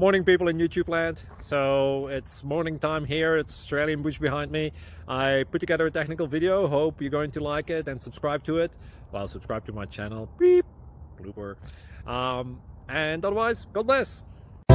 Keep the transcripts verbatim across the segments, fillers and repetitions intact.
Morning, people in YouTube land. So it's morning time here. It's Australian bush behind me. I put together a technical video. Hope you're going to like it and subscribe to it. Well, subscribe to my channel. Beep. Blooper. Um, and otherwise, God bless.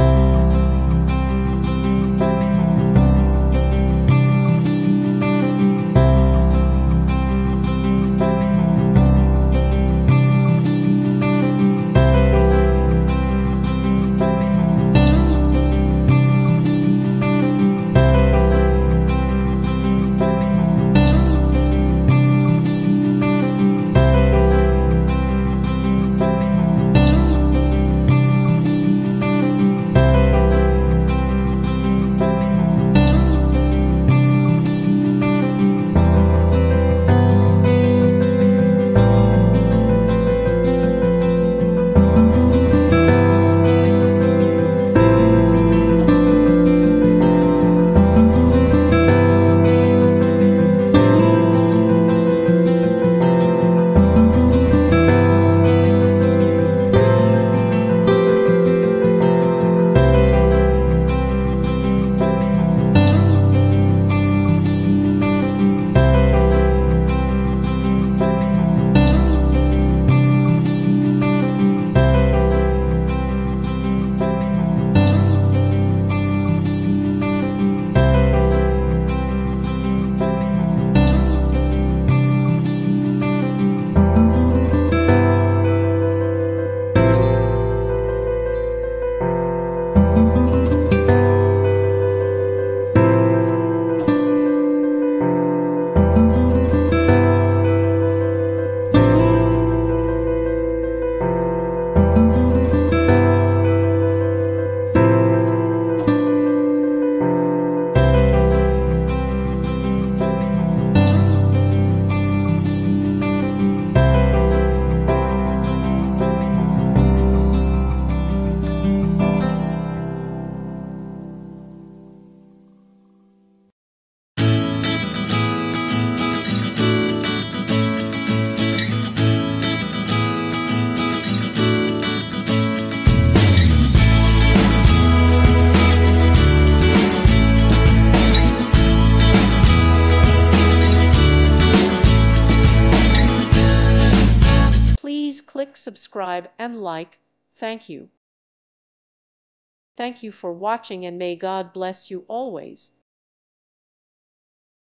Please click subscribe and like. Thank you. Thank you for watching, and may God bless you always.